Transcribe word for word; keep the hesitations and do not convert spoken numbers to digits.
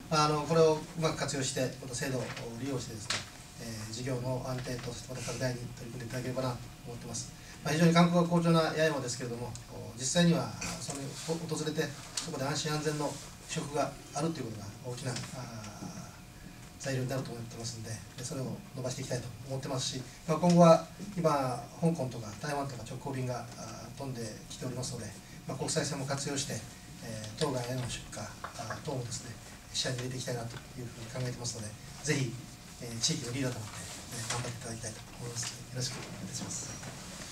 あのこれをうまく活用して、また制度を利用してですね、えー、事業の安定と、そしてまた拡大に取り組んでいただければなと思っています。まあ、非常に観光が好調な八重山ですけれども、実際にはその訪れて、そこで安心安全の食があるということが大きな材料になると思ってますので、それを伸ばしていきたいと思ってますし、まあ、今後は今、香港とか台湾とか直行便が飛んできておりますので、まあ、国際線も活用して、えー、当該への出荷等もですね、視野に入れていきたいなというふうに考えてますので、ぜひ、えー、地域のリーダーとなって、えー、頑張っていただきたいと思いますので、よろしくお願いいたします。